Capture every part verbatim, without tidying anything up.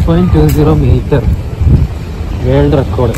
Six point two zero metre world record.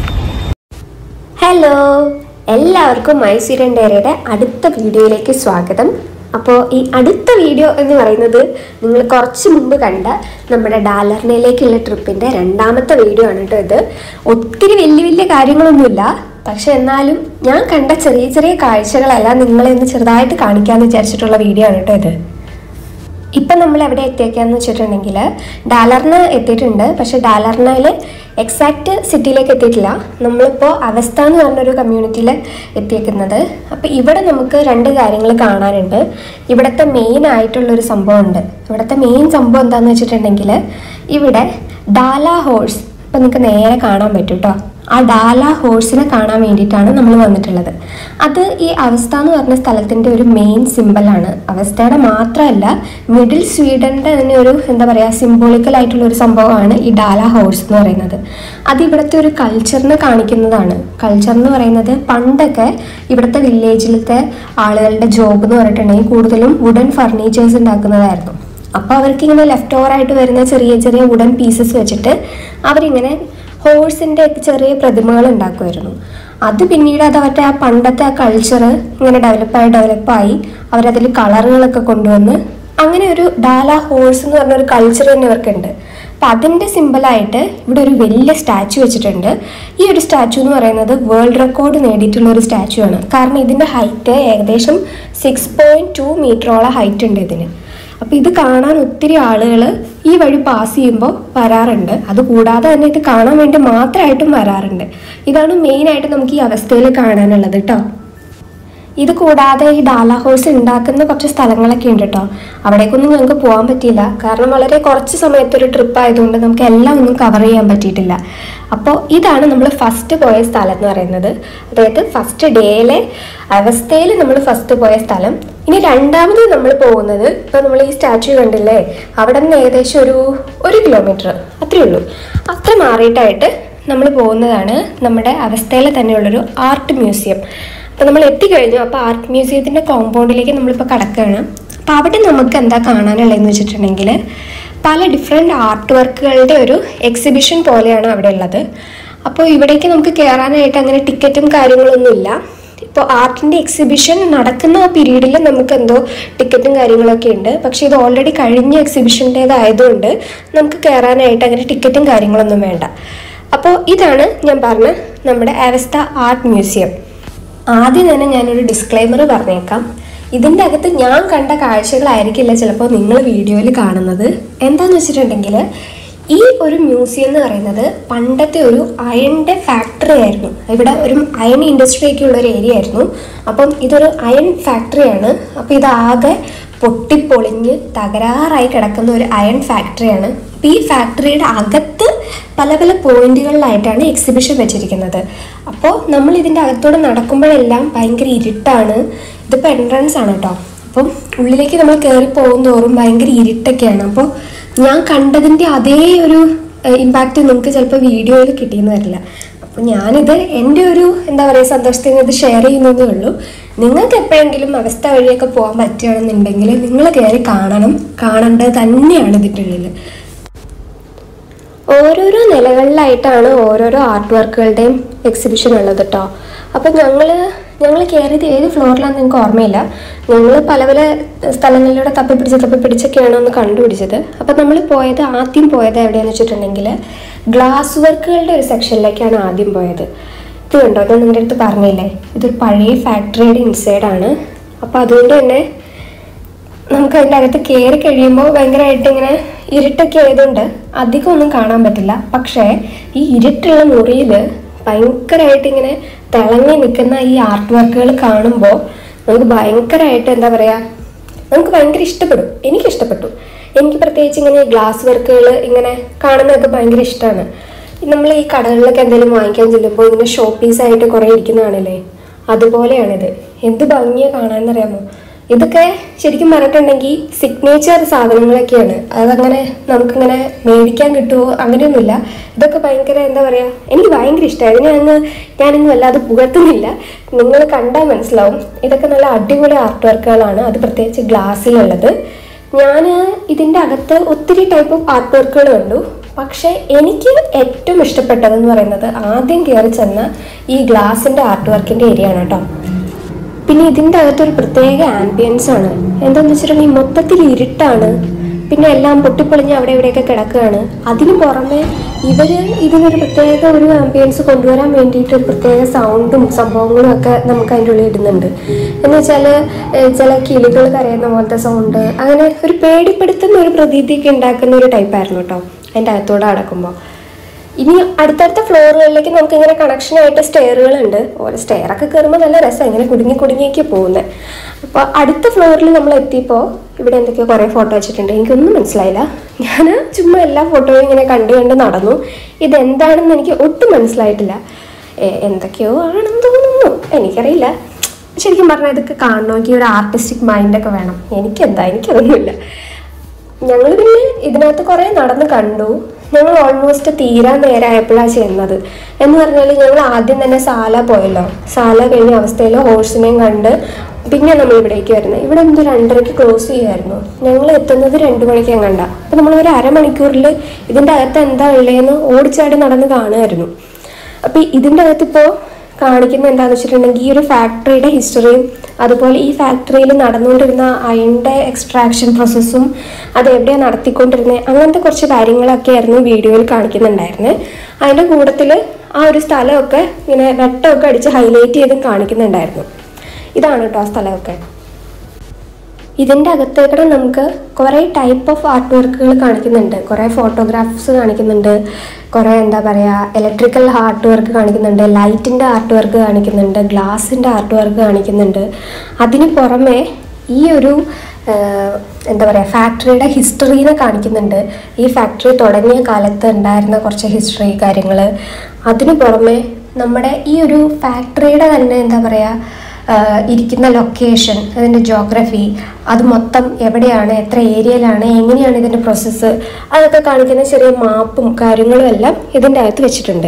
Hello, എല്ലാവർക്കും മൈസൂരൻ ഡയറിയുടെ അടുത്ത വീഡിയോയിലേക്ക് സ്വാഗതം. അപ്പോൾ ഈ അടുത്ത വീഡിയോ എന്ന് പറയുന്നത് നിങ്ങൾ കുറച്ച് മുമ്പ് കണ്ട നമ്മുടെ ഡാലർനയിലേക്കുള്ള ട്രിപ്പിൻ്റെ രണ്ടാമത്തെ വീഡിയോ ആണ് കേട്ടോ. ഇത് ഒത്തിരി വലിയ വലിയ കാര്യങ്ങളൊന്നുമില്ല, പക്ഷെ എന്നാലും ഞാൻ കണ്ട ചെറിയ ചെറിയ കാഴ്ചകളെല്ലാം നിങ്ങളെ ഒന്ന് ചെറുതായിട്ട് കാണിക്കാമെന്ന് വിചാരിച്ചിട്ടുള്ള വീഡിയോ ആണ് കേട്ടോ ഇത്. ഇപ്പം നമ്മൾ എവിടെ എത്തിയേക്കാന്ന് വെച്ചിട്ടുണ്ടെങ്കിൽ ഡാലർന എത്തിയിട്ടുണ്ട്. പക്ഷെ ഡാലർനയിൽ എക്സാക്റ്റ് സിറ്റിയിലേക്ക് എത്തിയിട്ടില്ല. നമ്മളിപ്പോൾ അവസ്ഥ എന്ന് പറഞ്ഞൊരു കമ്മ്യൂണിറ്റിയിൽ എത്തിയേക്കുന്നത്. അപ്പോൾ ഇവിടെ നമുക്ക് രണ്ട് കാര്യങ്ങൾ കാണാനുണ്ട്. ഇവിടുത്തെ മെയിൻ ആയിട്ടുള്ളൊരു സംഭവമുണ്ട്. ഇവിടുത്തെ മെയിൻ സംഭവം എന്താണെന്ന് വെച്ചിട്ടുണ്ടെങ്കിൽ ഇവിടെ ഡാല ഹോഴ്സ്, ഇപ്പം നിങ്ങൾക്ക് നേരെ കാണാൻ പറ്റും കേട്ടോ. ആ ഡാല ഹോഴ്സിനെ കാണാൻ വേണ്ടിയിട്ടാണ് നമ്മൾ വന്നിട്ടുള്ളത്. അത് ഈ അവസ്ഥ എന്ന് പറഞ്ഞ സ്ഥലത്തിൻ്റെ ഒരു മെയിൻ സിമ്പലാണ്. അവസ്ഥയുടെ മാത്രമല്ല, മിഡിൽ സ്വീഡൻ്റെ തന്നെ ഒരു എന്താ പറയുക സിംബോളിക്കൽ ആയിട്ടുള്ള ഒരു സംഭവമാണ് ഈ ഡാല ഹോഴ്സ് എന്ന് പറയുന്നത്. അത് ഇവിടുത്തെ ഒരു കൾച്ചറിനെ കാണിക്കുന്നതാണ്. കൾച്ചർ എന്ന് പറയുന്നത് പണ്ടൊക്കെ ഇവിടുത്തെ വില്ലേജിലത്തെ ആളുകളുടെ ജോബ് എന്ന് പറഞ്ഞിട്ടുണ്ടെങ്കിൽ കൂടുതലും വുഡൻ ഫർണിച്ചേഴ്സ് ഉണ്ടാക്കുന്നതായിരുന്നു. അപ്പോൾ അവർക്കിങ്ങനെ ലെഫ്റ്റ് ഓവറായിട്ട് വരുന്ന ചെറിയ ചെറിയ വുഡൻ പീസസ് വെച്ചിട്ട് അവരിങ്ങനെ ഹോഴ്സിൻ്റെ ചെറിയ പ്രതിമകൾ ഉണ്ടാക്കുമായിരുന്നു. അത് പിന്നീട് അത് അവരുടെ ആ പണ്ടത്തെ ആ കൾച്ചർ ഇങ്ങനെ ഡെവലപ്പായി ഡെവലപ്പായി അവരതിൽ കളറുകളൊക്കെ കൊണ്ടുവന്ന് അങ്ങനെ ഒരു ഡാല ഹോഴ്സ് എന്ന് പറഞ്ഞൊരു കൾച്ചർ തന്നെ ഇവർക്കുണ്ട്. അപ്പം അതിൻ്റെ സിമ്പിളായിട്ട് ഇവിടെ ഒരു വലിയ സ്റ്റാച്ചു വെച്ചിട്ടുണ്ട്. ഈ ഒരു സ്റ്റാച്ചു എന്ന് പറയുന്നത് വേൾഡ് റെക്കോർഡ് നേടിയിട്ടുള്ള ഒരു സ്റ്റാച്ചു ആണ്. കാരണം ഇതിൻ്റെ ഹൈറ്റ് ഏകദേശം സിക്സ് പോയിൻറ്റ് ടു മീറ്ററോളം ഹൈറ്റ് ഉണ്ട് ഇതിന്. അപ്പോൾ ഇത് കാണാൻ ഒത്തിരി ആളുകൾ ഈ വഴി പാസ് ചെയ്യുമ്പോൾ വരാറുണ്ട്. അതുകൂടാതെ തന്നെ ഇത് കാണാൻ വേണ്ടി മാത്രമായിട്ടും വരാറുണ്ട്. ഇതാണ് മെയിനായിട്ട് നമുക്ക് ഈ അവസ്ഥയിൽ കാണാനുള്ളത് കേട്ടോ. ഇത് കൂടാതെ ഈ ഡാല ഹോഴ്സ് ഉണ്ടാക്കുന്ന കുറച്ച് സ്ഥലങ്ങളൊക്കെ ഉണ്ട് കേട്ടോ. അവിടേക്കൊന്നും ഞങ്ങൾക്ക് പോകാൻ പറ്റിയില്ല. കാരണം വളരെ കുറച്ച് സമയത്തൊരു ട്രിപ്പ് ആയതുകൊണ്ട് നമുക്ക് എല്ലാം ഒന്നും കവർ ചെയ്യാൻ പറ്റിയിട്ടില്ല. അപ്പോൾ ഇതാണ് നമ്മൾ ഫസ്റ്റ് പോയ സ്ഥലം എന്ന് പറയുന്നത്. അതായത് ഫസ്റ്റ് ഡേയിലെ അവസ്ഥയിൽ നമ്മൾ ഫസ്റ്റ് പോയ സ്ഥലം. ഇനി രണ്ടാമത് നമ്മൾ പോകുന്നത്, ഇപ്പോൾ നമ്മൾ ഈ സ്റ്റാച്ചു കണ്ടില്ലേ, അവിടെ നിന്ന് ഏകദേശം ഒരു ഒരു കിലോമീറ്റർ അത്രയേ ഉള്ളൂ. അത്ര മാറിയിട്ടായിട്ട് നമ്മൾ പോകുന്നതാണ് നമ്മുടെ അവസ്ഥയിൽ തന്നെയുള്ളൊരു ആർട്ട് മ്യൂസിയം. അപ്പോൾ നമ്മൾ എത്തിക്കഴിഞ്ഞു. അപ്പോൾ ആർട്ട് മ്യൂസിയത്തിൻ്റെ കോമ്പൗണ്ടിലേക്ക് നമ്മളിപ്പോൾ കടക്കുകയാണ്. അപ്പോൾ അവിടെ നമുക്ക് എന്താ കാണാനുള്ളതെന്ന് വെച്ചിട്ടുണ്ടെങ്കിൽ പല ഡിഫറെൻറ്റ് ആർട്ട് വർക്കുകളുടെ ഒരു എക്സിബിഷൻ പോലെയാണ് അവിടെ ഉള്ളത്. അപ്പോൾ ഇവിടേക്ക് നമുക്ക് കയറാനായിട്ട് അങ്ങനെ ടിക്കറ്റും കാര്യങ്ങളൊന്നുമില്ല. ഇപ്പോൾ ആർട്ടിൻ്റെ എക്സിബിഷൻ നടക്കുന്ന ആ പീരീഡിൽ നമുക്ക് എന്തോ ടിക്കറ്റും കാര്യങ്ങളൊക്കെ ഉണ്ട്. പക്ഷേ ഇത് ഓൾറെഡി കഴിഞ്ഞ എക്സിബിഷൻ്റേതായതുകൊണ്ട് നമുക്ക് കയറാനായിട്ട് അങ്ങനെ ടിക്കറ്റും കാര്യങ്ങളൊന്നും വേണ്ട. അപ്പോൾ ഇതാണ് ഞാൻ പറഞ്ഞ നമ്മുടെ അവസ്ഥ ആർട്ട് മ്യൂസിയം. ആദ്യം തന്നെ ഞാനൊരു ഡിസ്ക്ലെയിമർ പറഞ്ഞേക്കാം. ഇതിൻ്റെ അകത്ത് ഞാൻ കണ്ട കാഴ്ചകളായിരിക്കില്ല ചിലപ്പോൾ നിങ്ങൾ വീഡിയോയിൽ കാണുന്നത്. എന്താണെന്ന് വെച്ചിട്ടുണ്ടെങ്കിൽ ഈ ഒരു മ്യൂസിയം എന്ന് പറയുന്നത് പണ്ടത്തെ ഒരു അയണിൻ്റെ ഫാക്ടറി ആയിരുന്നു. ഇവിടെ ഒരു അയൺ ഇൻഡസ്ട്രിയൊക്കെ ഉള്ളൊരു ഏരിയ ആയിരുന്നു. അപ്പം ഇതൊരു അയൺ ഫാക്ടറിയാണ്. അപ്പോൾ ഇതാകെ പൊട്ടിപ്പൊളിഞ്ഞ് തകരാറായി കിടക്കുന്ന ഒരു അയൺ ഫാക്ടറിയാണ്. അപ്പോൾ ഈ ഫാക്ടറിയുടെ അകത്ത് പല പല പോയിന്റുകളിലായിട്ടാണ് എക്സിബിഷൻ വെച്ചിരിക്കുന്നത്. അപ്പോൾ നമ്മൾ ഇതിൻ്റെ അകത്തൂടെ നടക്കുമ്പോഴെല്ലാം ഭയങ്കര ഇരുട്ടാണ്. ഇതിപ്പോൾ എൻട്രൻസ് ആണ് കേട്ടോ. അപ്പം ഉള്ളിലേക്ക് നമ്മൾ കയറി പോകുന്തോറും ഭയങ്കര ഇരുട്ടൊക്കെയാണ്. അപ്പോൾ ഞാൻ കണ്ടതിൻ്റെ അതേ ഒരു ഇമ്പാക്റ്റ് നിങ്ങൾക്ക് ചിലപ്പോൾ വീഡിയോയിൽ കിട്ടിയെന്ന് വരില്ല. അപ്പോൾ ഞാനിത് എൻ്റെ ഒരു എന്താ പറയുക സന്തോഷത്തിന് ഇത് ഷെയർ ചെയ്യുന്നതേ ഉള്ളൂ. നിങ്ങൾക്ക് എപ്പോഴെങ്കിലും അവസ്ഥ വഴിയൊക്കെ പോകാൻ പറ്റുകയാണെന്നുണ്ടെങ്കിൽ നിങ്ങൾ കയറി കാണണം. കാണേണ്ടത് തന്നെയാണ് ഇതിൻ്റെ ഉള്ളിൽ. ഓരോരോ നിലകളിലായിട്ടാണ് ഓരോരോ ആർട്ട് വർക്കുകളുടെയും എക്സിബിഷൻ ഉള്ളത് കേട്ടോ. അപ്പം ഞങ്ങൾ ഞങ്ങൾ കയറിയത് ഏത് ഫ്ലോറിലാണെന്ന് നിങ്ങൾക്ക് ഓർമ്മയില്ല. ഞങ്ങൾ പല പല സ്ഥലങ്ങളിലൂടെ തപ്പിപ്പിടിച്ച് തപ്പിപ്പിടിച്ചൊക്കെയാണ് ഒന്ന് കണ്ടുപിടിച്ചത്. അപ്പം നമ്മൾ പോയത് ആദ്യം പോയത് എവിടെയാണെന്ന് വെച്ചിട്ടുണ്ടെങ്കിൽ ഗ്ലാസ് വർക്കുകളുടെ ഒരു സെക്ഷനിലേക്കാണ് ആദ്യം പോയത്. ഇത് കണ്ടോ, ഞാൻ നിങ്ങളുടെ അടുത്ത് പറഞ്ഞില്ലേ, ഇതൊരു പഴയ ഫാക്ടറിയുടെ ഇൻസൈഡാണ്. അപ്പോൾ അതുകൊണ്ട് തന്നെ നമുക്ക് അതിൻ്റെ അകത്ത് കയറി കഴിയുമ്പോൾ ഭയങ്കരമായിട്ട് ഇങ്ങനെ ഇരുട്ടൊക്കെ ആയതുകൊണ്ട് അധികം ഒന്നും കാണാൻ പറ്റില്ല. പക്ഷേ ഈ ഇരുട്ടുള്ള മുറിയിൽ ഭയങ്കരമായിട്ട് ഇങ്ങനെ തിളങ്ങി നിൽക്കുന്ന ഈ ആർട്ട് വർക്കുകൾ കാണുമ്പോൾ നമുക്ക് ഭയങ്കരമായിട്ട് എന്താ പറയുക, നമുക്ക് ഭയങ്കര ഇഷ്ടപ്പെടും. എനിക്കിഷ്ടപ്പെട്ടു. എനിക്ക് പ്രത്യേകിച്ച് ഇങ്ങനെ ഗ്ലാസ് വർക്കുകൾ ഇങ്ങനെ കാണുന്നതൊക്കെ ഭയങ്കര ഇഷ്ടമാണ്. നമ്മൾ ഈ കടകളിലൊക്കെ എന്തെങ്കിലും വാങ്ങിക്കാൻ ചെല്ലുമ്പോൾ ഇങ്ങനെ ഷോ പീസായിട്ട് കുറേ ഇരിക്കുന്നതാണല്ലേ, അതുപോലെയാണിത്. എന്ത് ഭംഗിയാണ് കാണാമെന്നറിയാമോ. ഇതൊക്കെ ശരിക്കും പറഞ്ഞിട്ടുണ്ടെങ്കിൽ സിഗ്നേച്ചർ സാധനങ്ങളൊക്കെയാണ്. അതങ്ങനെ നമുക്കിങ്ങനെ മേടിക്കാൻ കിട്ടുമോ അങ്ങനെയൊന്നുമില്ല. ഇതൊക്കെ ഭയങ്കര എന്താ പറയുക, എനിക്ക് ഭയങ്കര ഇഷ്ടമായി. അതിനെ അങ്ങ് ഞാനിങ്ങ് വല്ലാതെ പുകഴ്ത്തുന്നില്ല, നിങ്ങൾ കണ്ടാൽ മനസ്സിലാവും. ഇതൊക്കെ നല്ല അടിപൊളി ആർട്ട് വർക്കുകളാണ്, അത് പ്രത്യേകിച്ച് ഗ്ലാസ്സിലുള്ളത്. ഞാൻ ഇതിൻ്റെ അകത്ത് ഒത്തിരി ടൈപ്പ് ഓഫ് ആർട്ട് വർക്കുകൾ കണ്ടു. പക്ഷേ എനിക്ക് ഏറ്റവും ഇഷ്ടപ്പെട്ടതെന്ന് പറയുന്നത് ആദ്യം കയറി ചെന്ന ഈ ഗ്ലാസിൻ്റെ ആർട്ട് വർക്കിൻ്റെ ഏരിയ ആണ് കേട്ടോ. പിന്നെ ഇതിൻ്റെ അകത്തൊരു പ്രത്യേക ആംബിയൻസ് ആണ്. എന്താണെന്ന് വെച്ചിട്ടുണ്ടെങ്കിൽ മൊത്തത്തിൽ ഇരുട്ടാണ്, പിന്നെ എല്ലാം പൊട്ടിപ്പൊളിഞ്ഞ് അവിടെ ഇവിടെയൊക്കെ കിടക്കുകയാണ്. അതിന് പുറമെ ഇവർ ഇതിനൊരു പ്രത്യേക ഒരു ആംബിയൻസ് കൊണ്ടുവരാൻ വേണ്ടിയിട്ട് ഒരു പ്രത്യേക സൗണ്ടും സംഭവങ്ങളും ഒക്കെ നമുക്ക് അതിൻ്റെ ഉള്ളിൽ ഇടുന്നുണ്ട്. എന്ന് വെച്ചാൽ ചില കിളികൾ കരയുന്ന പോലത്തെ സൗണ്ട്, അങ്ങനെ ഒരു പേടിപ്പെടുത്തുന്ന ഒരു പ്രതീതിയൊക്കെ ഉണ്ടാക്കുന്ന ഒരു ടൈപ്പായിരുന്നു കേട്ടോ അതിൻ്റെ അകത്തൂടെ നടക്കുമ്പോൾ. ഇനി അടുത്തടുത്ത ഫ്ലോറുകളിലേക്ക് നമുക്ക് ഇങ്ങനെ കണക്ഷനായിട്ട് സ്റ്റെയറുകളുണ്ട്. ഓരോ സ്റ്റെയറൊക്കെ കയറുമ്പോൾ നല്ല രസമാണ്, ഇങ്ങനെ കുടുങ്ങി കുടുങ്ങിയൊക്കെ പോകുന്നത്. അപ്പോൾ അടുത്ത ഫ്ലോറിൽ നമ്മൾ എത്തിയപ്പോൾ ഇവിടെ എന്തൊക്കെയോ കുറേ ഫോട്ടോ വെച്ചിട്ടുണ്ട്. എനിക്കൊന്നും മനസ്സിലായില്ല. ഞാൻ ചുമ്മാ എല്ലാ ഫോട്ടോയും ഇങ്ങനെ കണ്ട് കണ്ട് നടന്നു. ഇതെന്താണെന്ന് എനിക്ക് ഒട്ടും മനസ്സിലായിട്ടില്ല. എന്തൊക്കെയോ ആണെന്ന് തോന്നുന്നു, എനിക്കറിയില്ല. ശരിക്കും പറഞ്ഞാൽ ഇതൊക്കെ കാണണമെങ്കിൽ ഒരു ആർട്ടിസ്റ്റിക് മൈൻഡൊക്കെ വേണം. എനിക്കെന്താ, എനിക്കതൊന്നുമില്ല. ഞങ്ങൾ പിന്നെ ഇതിനകത്ത് കുറേ നടന്ന് കണ്ടു. ഞങ്ങൾ ഓൾമോസ്റ്റ് തീരാൻ നേരമായപ്പോഴാണ് ചെയ്യുന്നത്. എന്ന് പറഞ്ഞാൽ ഞങ്ങൾ ആദ്യം തന്നെ സാല പോയല്ലോ. സാല കഴിഞ്ഞ അവസ്ഥയിൽ ഹോഴ്സിനെയും കണ്ട് പിന്നെ നമ്മൾ ഇവിടേക്ക് വരുന്നത്. ഇവിടെ എന്തോ രണ്ടരയ്ക്ക് ക്ലോസ് ചെയ്യുമായിരുന്നു. ഞങ്ങൾ എത്തുന്നത് രണ്ട് മണിക്ക് കണ്ട. അപ്പോൾ നമ്മൾ ഒരു അരമണിക്കൂറിൽ ഇതിൻ്റെ അകത്ത് എന്താ ഉള്ളതെന്ന് ഓടിച്ചാടി നടന്ന് കാണുമായിരുന്നു. അപ്പോൾ ഇതിൻ്റെ അകത്തിപ്പോൾ കാണിക്കുന്നത് എന്താണെന്ന് വെച്ചിട്ടുണ്ടെങ്കിൽ ഈ ഒരു ഫാക്ടറിയുടെ ഹിസ്റ്ററിയും അതുപോലെ ഈ ഫാക്ടറിയിൽ നടന്നുകൊണ്ടിരുന്ന അയണിൻ്റെ എക്സ്ട്രാക്ഷൻ പ്രോസസ്സും അതെവിടെയാണ് നടത്തിക്കൊണ്ടിരുന്നത്, അങ്ങനത്തെ കുറച്ച് കാര്യങ്ങളൊക്കെ ആയിരുന്നു വീഡിയോയിൽ കാണിക്കുന്നുണ്ടായിരുന്നത്. അതിൻ്റെ കൂട്ടത്തിൽ ആ ഒരു സ്ഥലമൊക്കെ ഇങ്ങനെ വെട്ടമൊക്കെ അടിച്ച് ഹൈലൈറ്റ് ചെയ്തും കാണിക്കുന്നുണ്ടായിരുന്നു. ഇതാണ് കേട്ടോ ആ സ്ഥലമൊക്കെ. ഇതിൻ്റെ അകത്തേക്കൂടെ നമുക്ക് കുറേ ടൈപ്പ് ഓഫ് ആർട്ട് വർക്കുകൾ കാണിക്കുന്നുണ്ട്. കുറേ ഫോട്ടോഗ്രാഫ്സ് കാണിക്കുന്നുണ്ട്, കുറേ എന്താ പറയുക ഇലക്ട്രിക്കൽ ആർട്ട് വർക്ക് കാണിക്കുന്നുണ്ട്, ലൈറ്റിൻ്റെ ആർട്ട് വർക്ക് കാണിക്കുന്നുണ്ട്, ഗ്ലാസിൻ്റെ ആർട്ട് വർക്ക് കാണിക്കുന്നുണ്ട്. അതിന് പുറമെ ഈ ഒരു എന്താ പറയുക ഫാക്ടറിയുടെ ഹിസ്റ്ററീനെ കാണിക്കുന്നുണ്ട്. ഈ ഫാക്ടറി തുടങ്ങിയ കാലത്ത് ഉണ്ടായിരുന്ന കുറച്ച് ഹിസ്റ്ററി കാര്യങ്ങൾ. അതിന് പുറമെ നമ്മുടെ ഈ ഒരു ഫാക്ടറിയുടെ തന്നെ എന്താ പറയുക ഇരിക്കുന്ന ലൊക്കേഷൻ, അതിൻ്റെ ജോഗ്രഫി, അത് മൊത്തം എവിടെയാണ്, എത്ര ഏരിയയിലാണ്, എങ്ങനെയാണ് ഇതിൻ്റെ പ്രോസസ്സ്, അതൊക്കെ കാണിക്കുന്ന ചെറിയ മാപ്പും കാര്യങ്ങളും എല്ലാം ഇതിൻ്റെ അകത്ത് വെച്ചിട്ടുണ്ട്.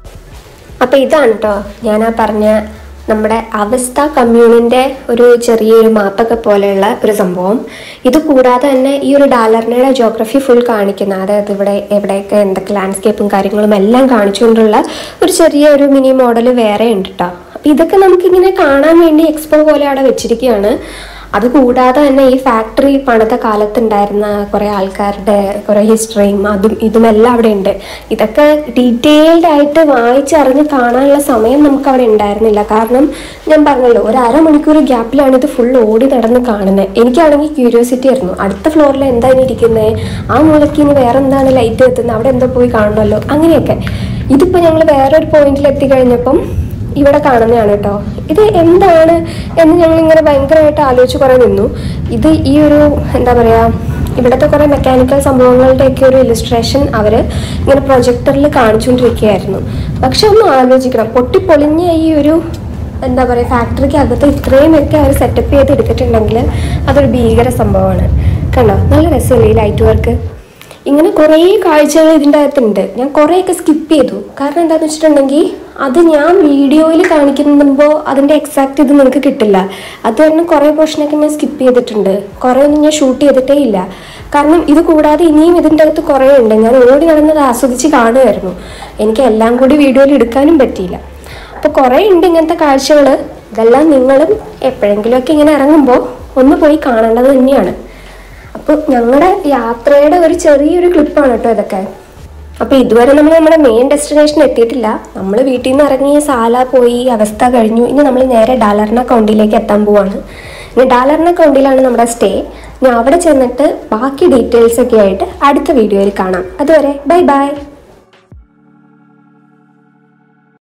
അപ്പോൾ ഇതാണ് കേട്ടോ ഞാൻ ആ പറഞ്ഞ നമ്മുടെ അവസ്ഥ കമ്മ്യൂണിൻ്റെ ഒരു ചെറിയൊരു മാപ്പൊക്കെ പോലെയുള്ള ഒരു സംഭവം. ഇത് കൂടാതെ തന്നെ ഈ ഒരു ഡാലർനയുടെ ജോഗ്രഫി ഫുൾ കാണിക്കുന്ന, അതായത് ഇവിടെ എവിടെയൊക്കെ എന്തൊക്കെ ലാൻഡ്സ്കേപ്പും കാര്യങ്ങളും എല്ലാം കാണിച്ചുകൊണ്ടുള്ള ഒരു ചെറിയ ഒരു മിനി മോഡൽ വേറെ ഉണ്ട് കേട്ടോ. അപ്പോൾ ഇതൊക്കെ നമുക്കിങ്ങനെ കാണാൻ വേണ്ടി എക്സ്പോ പോലെ അവിടെ വെച്ചിരിക്കുകയാണ്. അതുകൂടാതെ തന്നെ ഈ ഫാക്ടറി പണിത കാലത്തുണ്ടായിരുന്ന കുറേ ആൾക്കാരുടെ കുറേ ഹിസ്റ്ററിയും അതും ഇതുമെല്ലാം അവിടെ ഉണ്ട്. ഇതൊക്കെ ഡീറ്റെയിൽഡ് ആയിട്ട് വായിച്ചറിഞ്ഞ് കാണാനുള്ള സമയം നമുക്ക് അവിടെ ഉണ്ടായിരുന്നില്ല. കാരണം ഞാൻ പറഞ്ഞല്ലോ ഒരു അരമണിക്കൂർ ഗ്യാപ്പിലാണ് ഇത് ഫുൾ ഓടി നടന്ന് കാണുന്നത്. എനിക്കാണെങ്കിൽ ക്യൂരിയോസിറ്റി ആയിരുന്നു, അടുത്ത ഫ്ലോറിൽ എന്താണ് ഇരിക്കുന്നത്, ആ മൂലയ്ക്ക് ഇനി വേറെ എന്താണ് ലൈറ്റ് എത്തുന്നത്, അവിടെ എന്തോ പോയി കാണണമല്ലോ, അങ്ങനെയൊക്കെ. ഇതിപ്പോൾ ഞങ്ങൾ വേറൊരു പോയിന്റിൽ എത്തിക്കഴിഞ്ഞപ്പം ഇവിടെ കാണുന്നതാണ് കേട്ടോ. ഇത് എന്താണ് എന്ന് ഞങ്ങളിങ്ങനെ ഭയങ്കരമായിട്ട് ആലോചിച്ച് കുറേ നിന്നു. ഇത് ഈ ഒരു എന്താ പറയുക ഇവിടുത്തെ കുറേ മെക്കാനിക്കൽ സംഭവങ്ങളുടെയൊക്കെ ഒരു ഇലിസ്ട്രേഷൻ അവർ ഇങ്ങനെ പ്രൊജക്ടറിൽ കാണിച്ചുകൊണ്ടിരിക്കുകയായിരുന്നു. പക്ഷെ ഒന്ന് ആലോചിക്കണം, പൊട്ടിപ്പൊളിഞ്ഞ ഈ ഒരു എന്താ പറയുക ഫാക്ടറിക്ക് അകത്ത് ഇത്രയുമൊക്കെ അവർ സെറ്റപ്പ് ചെയ്ത് എടുത്തിട്ടുണ്ടെങ്കിൽ അതൊരു ഭീകര സംഭവമാണ്. കണ്ടോ, നല്ല രസമല്ലേ ഈ ലൈറ്റ് വർക്ക്. ഇങ്ങനെ കുറേ കാഴ്ചകൾ ഇതിൻ്റെ അകത്തുണ്ട്. ഞാൻ കുറേയൊക്കെ സ്കിപ്പ് ചെയ്തു. കാരണം എന്താണെന്ന് വെച്ചിട്ടുണ്ടെങ്കിൽ അത് ഞാൻ വീഡിയോയിൽ കാണിക്കുമ്പോൾ അതിൻ്റെ എക്സാക്റ്റ് ഇത് നിങ്ങൾക്ക് കിട്ടില്ല. അത് കാരണം കുറേ പോർഷനൊക്കെ ഞാൻ സ്കിപ്പ് ചെയ്തിട്ടുണ്ട്. കുറേ ഒന്നും ഞാൻ ഷൂട്ട് ചെയ്തിട്ടേ ഇല്ല. കാരണം ഇത് കൂടാതെ ഇനിയും ഇതിൻ്റെ അകത്ത് കുറേ ഉണ്ട്. ഞാൻ ഓടി നടന്നത് ആസ്വദിച്ച് കാണുമായിരുന്നു. എനിക്ക് എല്ലാം കൂടി വീഡിയോയിൽ എടുക്കാനും പറ്റിയില്ല. അപ്പോൾ കുറേ ഉണ്ട് ഇങ്ങനത്തെ കാഴ്ചകൾ. ഇതെല്ലാം നിങ്ങളും എപ്പോഴെങ്കിലുമൊക്കെ ഇങ്ങനെ ഇറങ്ങുമ്പോൾ ഒന്ന് പോയി കാണേണ്ടത് തന്നെയാണ്. അപ്പോൾ ഞങ്ങളുടെ യാത്രയുടെ ഒരു ചെറിയൊരു ക്ലിപ്പാണ് കേട്ടോ ഇതൊക്കെ. അപ്പോൾ ഇതുവരെ നമ്മൾ നമ്മുടെ മെയിൻ ഡെസ്റ്റിനേഷൻ എത്തിയിട്ടില്ല. നമ്മൾ വീട്ടിൽ നിന്ന് ഇറങ്ങി സാല പോയി അവസ്ഥ കഴിഞ്ഞു. ഇനി നമ്മൾ നേരെ ഡാലർന കൗണ്ടിയിലേക്ക് എത്താൻ പോവാണ്. ഇനി ഡാലർന കൗണ്ടിയിലാണ് നമ്മുടെ സ്റ്റേ. ഞാൻ അവിടെ ചെന്നിട്ട് ബാക്കി ഡീറ്റെയിൽസൊക്കെ ആയിട്ട് അടുത്ത വീഡിയോയിൽ കാണാം. അതുവരെ ബൈ ബൈ.